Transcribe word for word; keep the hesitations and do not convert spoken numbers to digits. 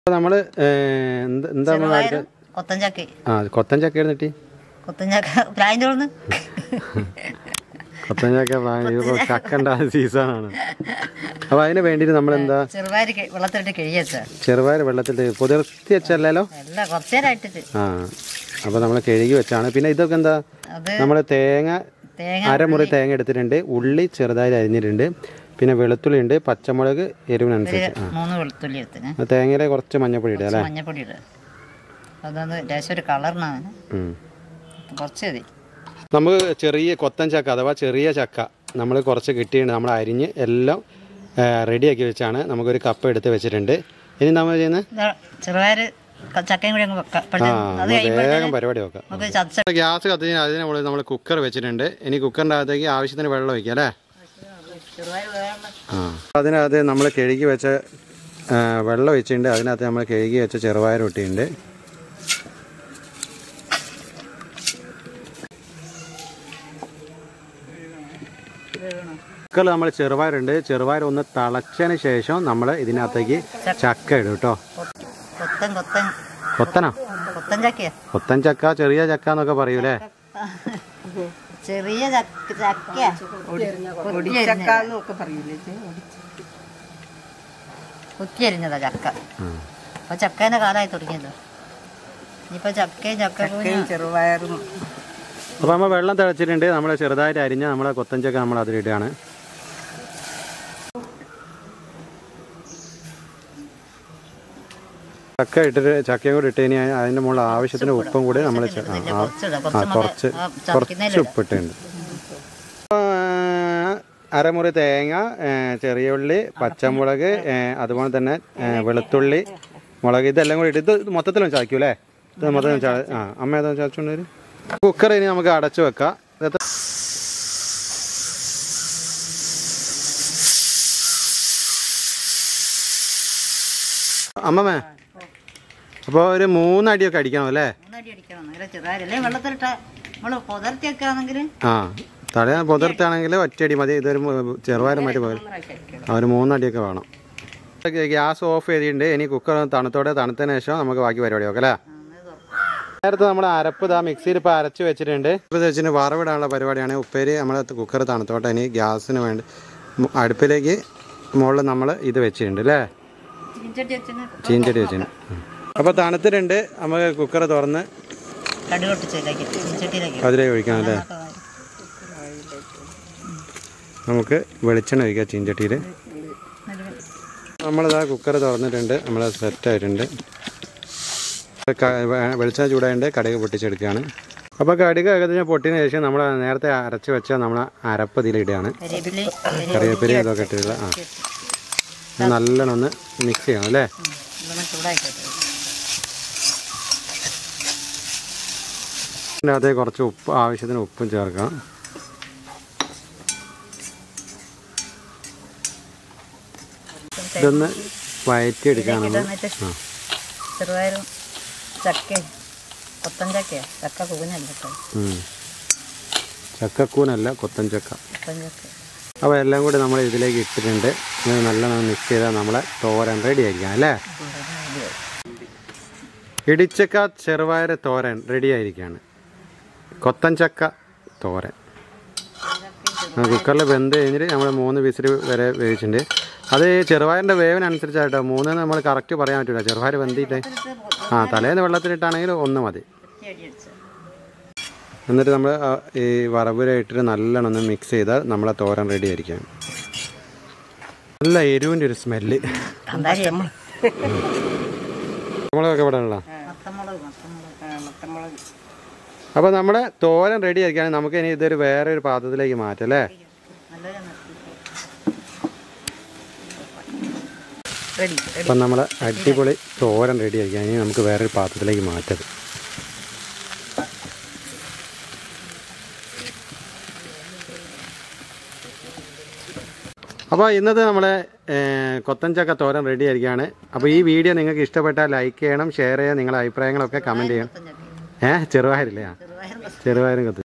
നമ്മള് എന്താണ് കൊത്തഞ്ചക്ക ആ കൊത്തഞ്ചക്ക എഴുന്നിട്ടി കൊത്തഞ്ചക്ക പ്രായം തോന്നുന്നു കൊത്തഞ്ചക്ക ചക്ക ഉണ്ടാകുന്ന സീസണാണ്. അപ്പൊ അതിന് വേണ്ടിട്ട് നമ്മളെന്താ ചെറുപയർ വെള്ളത്തിലിട്ട് കിഴിയച്ച ചെറുപയർ വെള്ളത്തിലിട്ട് പുതിർത്തി വെച്ചല്ലോ ആ അപ്പൊ നമ്മൾ കഴുകി വെച്ചാണ്. പിന്നെ ഇതൊക്കെ എന്താ നമ്മള് തേങ്ങ അരമുറി തേങ്ങ എടുത്തിട്ടുണ്ട്, ഉള്ളി ചെറുതായി അരിഞ്ഞിട്ടുണ്ട്, പിന്നെ വെളുത്തുള്ളി ഉണ്ട്, പച്ചമുളക് എരിവിനനുസരിച്ച് മൂന്ന് വെളുത്തുള്ളി എടുത്തിന്, തേങ്ങയിലെ കുറച്ച് മഞ്ഞപ്പൊടി ഇടുക അല്ലേ, മഞ്ഞപ്പൊടി ഇടുക, അതൊന്ന് ലേശം ഒരു കളറിനാണ് കുറച്ച് മതി. നമുക്ക് ചെറിയ കൊത്തൻ ചക്ക അഥവാ ചെറിയ ചക്ക നമ്മൾ കുറച്ച് കിട്ടിയിട്ടുണ്ട്, നമ്മൾ അരിഞ്ഞ് എല്ലാം റെഡിയാക്കി വെച്ചാണ്. നമുക്കൊരു കപ്പ് എടുത്ത് വെച്ചിട്ടുണ്ട്. ഇനി നമ്മൾ ചെയ്യുന്നത് ചെറുപയർ ചക്കയും കൂടി വേഗം പരിപാടി നോക്കാം. ഗ്യാസ് കത്തിച്ച് അതിന് മുകളിൽ നമ്മൾ കുക്കർ വെച്ചിട്ടുണ്ട്. ഇനി കുക്കറിൻ്റെ അകത്തേക്ക് ആവശ്യത്തിന് വെള്ളം ഒഴിക്കാം അല്ലേ. ആ അതിനകത്ത് നമ്മൾ കഴുകി വെച്ച വെള്ളം ഒഴിച്ചിട്ടുണ്ട്. അതിനകത്ത് നമ്മൾ കഴുകി വെച്ച ചെറുപയർ ഇട്ടിട്ടുണ്ട്. കുക്കറിൽ നമ്മൾ ചെറുപയറുണ്ട്, ചെറുപയർ ഒന്ന് തിളച്ചതിന് ശേഷം നമ്മൾ ഇതിനകത്തേക്ക് ചക്ക ഇടും കേട്ടോ. കൊത്തനോ കൊത്തൻ ചക്ക ചെറിയ ചക്ക എന്നൊക്കെ പറയൂലേ. ചെറിയ കുത്തിയരിഞ്ഞതാ ചക്ക. അപ്പൊ ചക്കേന്റെ കാലമായി തുടങ്ങിയല്ലോ. ഇനിയിപ്പോ ചക്കയും ചക്കയും ചെറുപയറും. അപ്പൊ നമ്മൾ വെള്ളം തിളച്ചിട്ടുണ്ട്. നമ്മൾ ചെറുതായിട്ട് അരിഞ്ഞ നമ്മളെ കൊത്തൻ ചക്ക നമ്മൾ അതിലിടുകയാണ്. ചക്ക ഇട്ടിട്ട് ചക്കയും കൂടി ഇട്ട് കഴിഞ്ഞാൽ അതിൻ്റെ മുകളിൽ ആവശ്യത്തിന് ഉപ്പും കൂടി നമ്മൾ കുറച്ച് കുറച്ച് ഉപ്പിട്ടുണ്ട്. അരമുറി തേങ്ങ, ചെറിയ ഉള്ളി, പച്ചമുളക്, അതുപോലെ തന്നെ വെളുത്തുള്ളി, മുളക്, ഇതെല്ലാം കൂടി ഇട്ട് ഇത് മൊത്തത്തിലും ചായ്ക്കും അല്ലേ. ഇത് മൊത്തത്തിലും ചാ ആ അമ്മ ഏതാ ചാച്ചുകൊണ്ട് വരും. കുക്കർ ഇനി നമുക്ക് അടച്ചു വെക്കാം. അമ്മമ്മേ അപ്പോൾ ഒരു മൂന്നടിയൊക്കെ അടിക്കണം അല്ലേ. ആ തടയാ പുതിർത്താണെങ്കിൽ ഒറ്റയടി മതി. ഇതൊരു ചെറുപയറും മതി പോലും ഒരു മൂന്നടിയൊക്കെ വേണം. ഗ്യാസ് ഓഫ് ചെയ്തിട്ടുണ്ട്. ഇനി കുക്കർ തണുത്തോടെ തണുത്തതിന് ശേഷം നമുക്ക് ബാക്കി പരിപാടി നോക്കാം അല്ലേ. നേരത്തെ നമ്മൾ അരപ്പ് ഇതാ മിക്സിയിൽ ഇപ്പോൾ അരച്ച് വെച്ചിട്ടുണ്ട്. ഇത് വെച്ചിട്ട് വറവിടാനുള്ള പരിപാടിയാണ്. ഉപ്പേരി നമ്മൾ കുക്കർ തണുത്തോട്ടെ. ഇനി ഗ്യാസിന് വേണ്ടി അടുപ്പിലേക്ക് മുകളിൽ നമ്മൾ ഇത് വെച്ചിട്ടുണ്ട് അല്ലേ, ചീഞ്ചട്ടി വെച്ചിട്ടുണ്ട്. അപ്പോൾ തണുത്തിട്ടുണ്ട്. നമുക്ക് കുക്കർ തുറന്ന് അതിലേക്ക് ഒഴിക്കണം അല്ലേ. നമുക്ക് വെളിച്ചെണ്ണ ഒഴിക്കാം ചീഞ്ചട്ടിയിൽ. നമ്മളിതാ കുക്കർ തുറന്നിട്ടുണ്ട്, നമ്മൾ സെറ്റായിട്ടുണ്ട്. വെളിച്ചെണ്ണ ചൂടായിട്ട് കടുക് പൊട്ടിച്ചെടുക്കുകയാണ്. അപ്പോൾ കടുക് ഏകദേശം പൊട്ടിയതിന് ശേഷം നമ്മൾ നേരത്തെ അരച്ച് വെച്ചാൽ നമ്മൾ അരപ്പ് ഇതിലിടുകയാണ്. കറിവേപ്പില ഇതൊക്കെ ഇട്ടിട്ടുള്ള ആ നല്ലോണം ഒന്ന് മിക്സ് ചെയ്യണം അല്ലേ. അതിനകത്ത് കുറച്ച് ഉപ്പ് ആവശ്യത്തിന് ഉപ്പും ചേർക്കാം. ഇതൊന്ന് വഴറ്റി എടുക്കുകയാണ് നമ്മൾ. ആ ചെറുപയറും ചക്കയും കൊത്തൻ ചക്കയാ. ചക്ക കൂനല്ല ചക്കക്കൂനല്ല കൊത്തൻ ചക്ക. അപ്പോൾ എല്ലാം കൂടി നമ്മൾ ഇതിലേക്ക് ഇട്ടിട്ടുണ്ട്. നല്ലോണം മിക്സ് ചെയ്താൽ നമ്മളെ തോരൻ റെഡി ആയിരിക്കാം അല്ലേ. ഇടിച്ചക്ക ചെറുപയർ തോരൻ റെഡി ആയിരിക്കുകയാണ്. കൊത്തൻ ചക്ക തോരൻ കുക്കറിൽ വെന്ത് കഴിഞ്ഞിട്ട് നമ്മൾ മൂന്ന് വിസിൽ വരെ വേവിച്ചിട്ടുണ്ട്. അത് ചെറുപയറിൻ്റെ വേവിനനുസരിച്ചായിട്ടോ, മൂന്ന് നമ്മൾ കറക്റ്റ് പറയാൻ പറ്റില്ല. ചെറുപയർ വെന്തിട്ട് ആ തലേന്ന് വെള്ളത്തിലിട്ടാണെങ്കിൽ ഒന്ന് മതി. എന്നിട്ട് നമ്മൾ ഈ വറവിലിട്ടിട്ട് നല്ലോണം ഒന്ന് മിക്സ് ചെയ്താൽ നമ്മളെ തോരൻ റെഡി ആയിരിക്കും. നല്ല എരിവിൻ്റെ ഒരു സ്മെല്ല്. മുളകൊക്കെ ഇവിടെ ഉള്ള. അപ്പോൾ നമ്മുടെ തോരൻ റെഡി ആയിരിക്കുകയാണെങ്കിൽ നമുക്ക് ഇനി ഇതൊരു വേറെ ഒരു പാത്രത്തിലേക്ക് മാറ്റാം അല്ലേ. അപ്പം നമ്മൾ അടിപൊളി തോരൻ റെഡി ആയിരിക്കാം. ഇനി നമുക്ക് വേറൊരു പാത്രത്തിലേക്ക് മാറ്റത്. അപ്പോൾ ഇന്നത്തെ നമ്മളെ കൊത്തൻ ചക്ക തോരൻ റെഡി ആയിരിക്കുകയാണ്. അപ്പോൾ ഈ വീഡിയോ നിങ്ങൾക്ക് ഇഷ്ടപ്പെട്ടാൽ ലൈക്ക് ചെയ്യണം, ഷെയർ ചെയ്യാം, നിങ്ങളുടെ അഭിപ്രായങ്ങളൊക്കെ കമൻറ്റ് ചെയ്യണം. ഏഹ് ചെറുപയറില്ലേ, ചെറുപയറും കൊത്തൻ